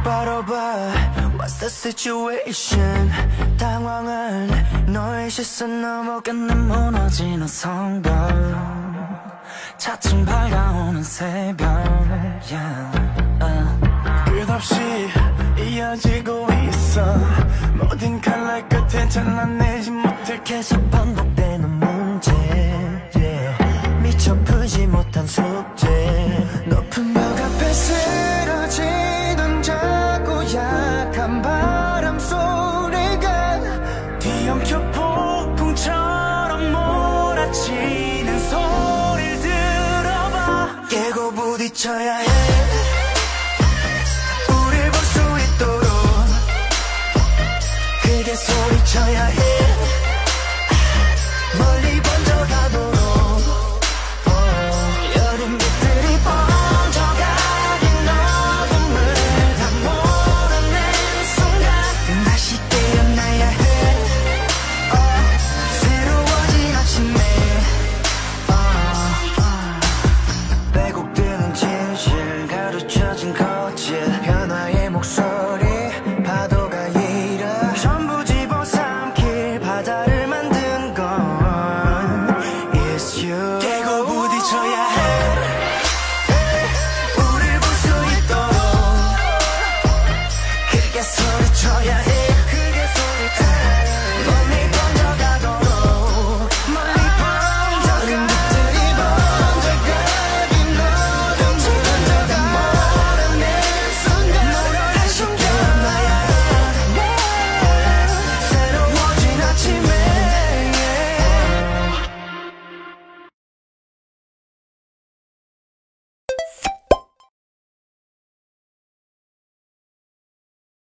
똑바로 봐. What's the situation? 당황한 너의 시선 넘어가 난 무너지는 성벽. 차츰 밝아오는 새벽. 끝없이 이어지고 있어. 모든 칼날 끝에 잘라내지 못해 계속 반복되는 문제. 미처 풀지 못한 숙제. 높은 벽 앞에 쓰러지던 작고 약한 바람 소리가 뒤엉켜 폭풍처럼 몰아치는 소리를 들어봐. 깨고 부딪혀야 해. 우릴 볼 수 있도록 크게 소리쳐야 해. 멀리 번져가도록. 여름 빛들이 번져가긴 어둠을 다 몰아낸 순간 다시 깨어나야 해. 새로워진 아침에 왜곡되는 진실 가르쳐진 거짓 변화의 목소리 파도가 일어 전부 집어삼킬 바다를 만든 건 It's you.